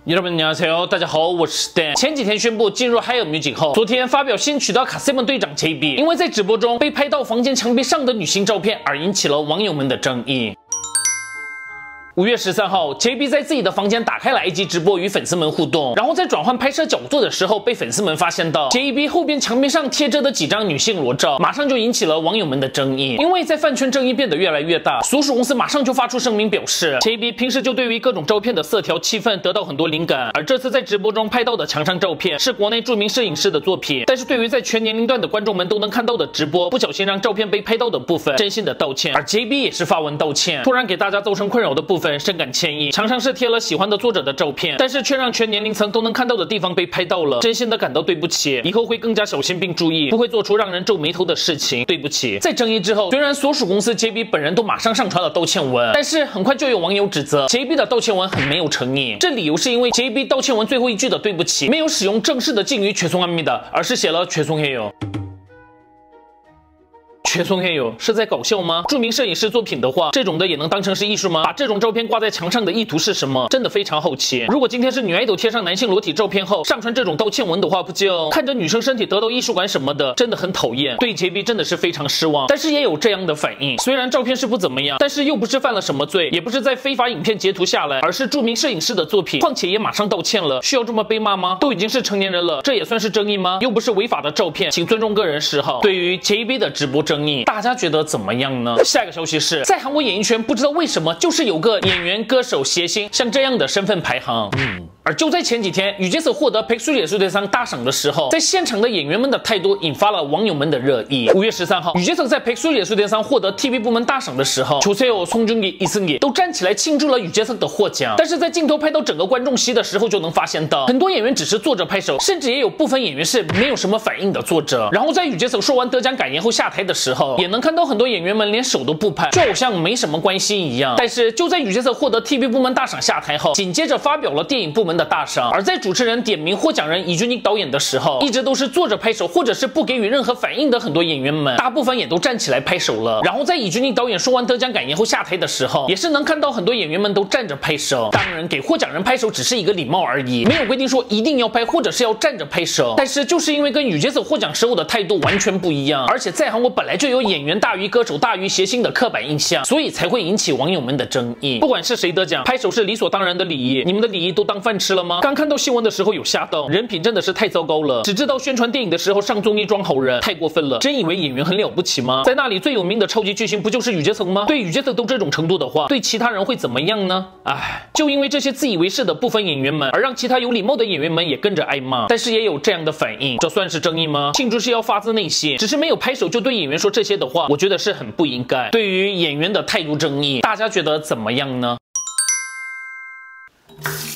여러분 안녕하세요，大家好，我是 Stan。前几天宣布进入 Higher Music 后，昨天发表新曲的卡西蒙队长 JB， 因为在直播中被拍到房间墙壁上的女性照片而引起了网友们的争议。 5月13号 ，JB 在自己的房间打开了 IG 直播与粉丝们互动，然后在转换拍摄角度的时候，被粉丝们发现到 JB 后边墙壁上贴着的几张女性裸照，马上就引起了网友们的争议。因为在饭圈争议变得越来越大，所属公司马上就发出声明表示 ，JB 平时就对于各种照片的色调、气氛得到很多灵感，而这次在直播中拍到的墙上照片是国内著名摄影师的作品，但是对于在全年龄段的观众们都能看到的直播不小心让照片被拍到的部分，真心的道歉。而 JB 也是发文道歉，突然给大家造成困扰的部分，深感歉意。 墙上是贴了喜欢的作者的照片，但是却让全年龄层都能看到的地方被拍到了，真心的感到对不起，以后会更加小心并注意，不会做出让人皱眉头的事情，对不起。在争议之后，虽然所属公司 JB 本人都马上上传了道歉文，但是很快就有网友指责 JB 的道歉文很没有诚意，这理由是因为 JB 道歉文最后一句的对不起没有使用正式的敬语죄송합니다，而是写了죄송해요。 죄송해요是在搞笑吗？著名摄影师作品的话，这种的也能当成是艺术吗？把这种照片挂在墙上的意图是什么？真的非常好奇。如果今天是女爱豆贴上男性裸体照片后上传这种道歉文的话，不就看着女生身体得到艺术感什么的，真的很讨厌。对 JB 真的是非常失望。但是也有这样的反应，虽然照片是不怎么样，但是又不是犯了什么罪，也不是在非法影片截图下来，而是著名摄影师的作品，况且也马上道歉了，需要这么被骂吗？都已经是成年人了，这也算是争议吗？又不是违法的照片，请尊重个人嗜好。对于 JB 的直播争议，大家觉得怎么样呢？下一个消息是在韩国演艺圈，不知道为什么就是有个演员、歌手、谐星像这样的身份排行。而就在前几天，宇杰瑟获得백수예술대상大赏的时候，在现场的演员们的态度引发了网友们的热议。5月13号，宇杰瑟在백수예술대상获得 TV 部门大赏的时候，조세호、송중기、이승기都站起来庆祝了宇杰瑟的获奖。但是在镜头拍到整个观众席的时候，就能发现到很多演员只是坐着拍手，甚至也有部分演员是没有什么反应的坐着。然后在宇杰瑟说完得奖感言后下台的时候，也能看到很多演员们连手都不拍，就好像没什么关系一样。但是就在宇杰瑟获得 TV 部门大赏下台后，紧接着发表了电影部门的大赏。而在主持人点名获奖人李俊毅导演的时候，一直都是坐着拍手或者是不给予任何反应的很多演员们，大部分也都站起来拍手了。然后在李俊毅导演说完得奖感言后下台的时候，也是能看到很多演员们都站着拍手。当然，给获奖人拍手只是一个礼貌而已，没有规定说一定要拍或者是要站着拍手。但是就是因为跟宇杰瑟获奖时候的态度完全不一样，而且在韩国本来就有演员大于歌手大于谐星的刻板印象，所以才会引起网友们的争议。不管是谁得奖，拍手是理所当然的礼仪，你们的礼仪都当饭吃了吗？刚看到新闻的时候有吓到，人品真的是太糟糕了，只知道宣传电影的时候上综艺装好人，太过分了。真以为演员很了不起吗？在那里最有名的超级巨星不就是宇杰瑟吗？对宇杰瑟都这种程度的话，对其他人会怎么样呢？唉，就因为这些自以为是的部分演员们，而让其他有礼貌的演员们也跟着挨骂。但是也有这样的反应，这算是争议吗？庆祝是要发自内心，只是没有拍手就对演员说这些的话，我觉得是很不应该。对于演员的态度争议，大家觉得怎么样呢？